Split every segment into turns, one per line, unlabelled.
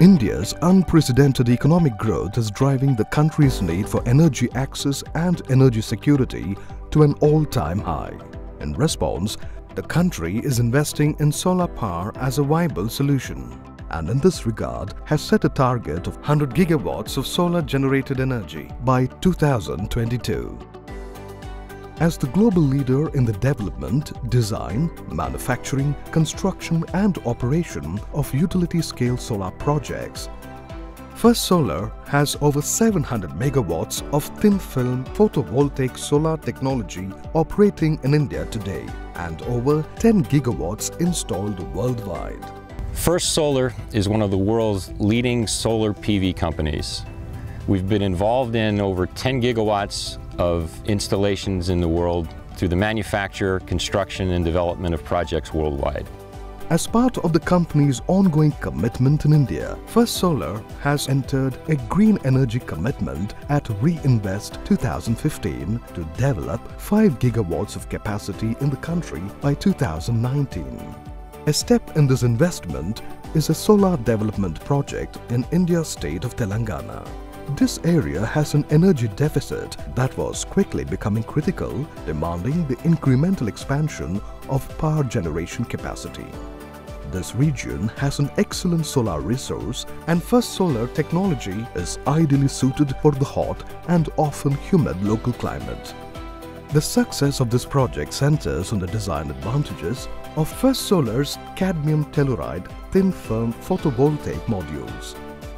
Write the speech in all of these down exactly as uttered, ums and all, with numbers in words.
India's unprecedented economic growth is driving the country's need for energy access and energy security to an all-time high. In response, the country is investing in solar power as a viable solution, and in this regard has set a target of one hundred gigawatts of solar-generated energy by two thousand twenty-two. As the global leader in the development, design, manufacturing, construction and operation of utility-scale solar projects, First Solar has over seven hundred megawatts of thin-film photovoltaic solar technology operating in India today and over ten gigawatts installed worldwide.
First Solar is one of the world's leading solar P V companies. We've been involved in over ten gigawatts of installations in the world through the manufacture, construction and development of projects worldwide.
As part of the company's ongoing commitment in India, First Solar has entered a green energy commitment at Reinvest twenty fifteen to develop five gigawatts of capacity in the country by two thousand nineteen. A step in this investment is a solar development project in India's state of Telangana. This area has an energy deficit that was quickly becoming critical, demanding the incremental expansion of power generation capacity. This region has an excellent solar resource, and First Solar technology is ideally suited for the hot and often humid local climate. The success of this project centers on the design advantages of First Solar's cadmium telluride thin-film photovoltaic modules.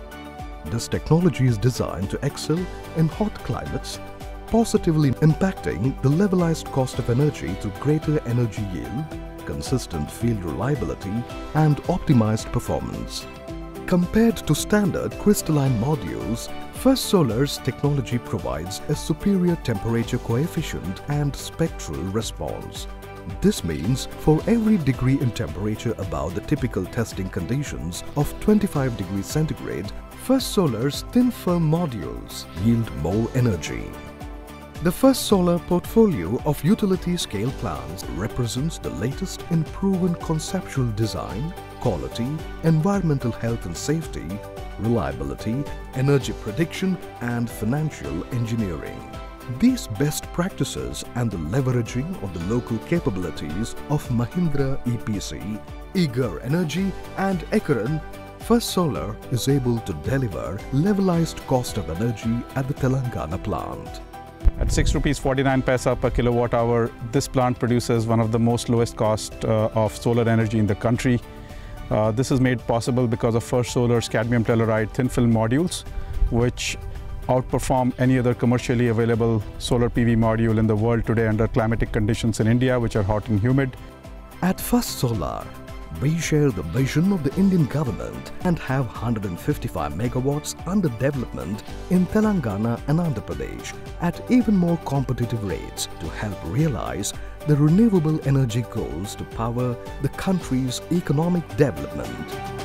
This technology is designed to excel in hot climates, positively impacting the levelized cost of energy through greater energy yield, consistent field reliability and optimized performance. Compared to standard crystalline modules, First Solar's technology provides a superior temperature coefficient and spectral response. This means for every degree in temperature above the typical testing conditions of twenty-five degrees centigrade, First Solar's thin-film modules yield more energy. The First Solar portfolio of utility-scale plants represents the latest in proven conceptual design, quality, environmental health and safety, reliability, energy prediction and financial engineering. These best practices and the leveraging of the local capabilities of Mahindra E P C, Eager Energy and Ekaran, First Solar is able to deliver levelized cost of energy at the Telangana plant.
At six rupees forty-nine paisa per kilowatt hour, this plant produces one of the most lowest cost uh, of solar energy in the country. Uh, this is made possible because of First Solar's cadmium telluride thin film modules, which outperform any other commercially available solar P V module in the world today under climatic conditions in India, which are hot and humid.
At First Solar, we share the vision of the Indian government and have one hundred fifty-five megawatts under development in Telangana and Andhra Pradesh at even more competitive rates to help realize the renewable energy goals to power the country's economic development.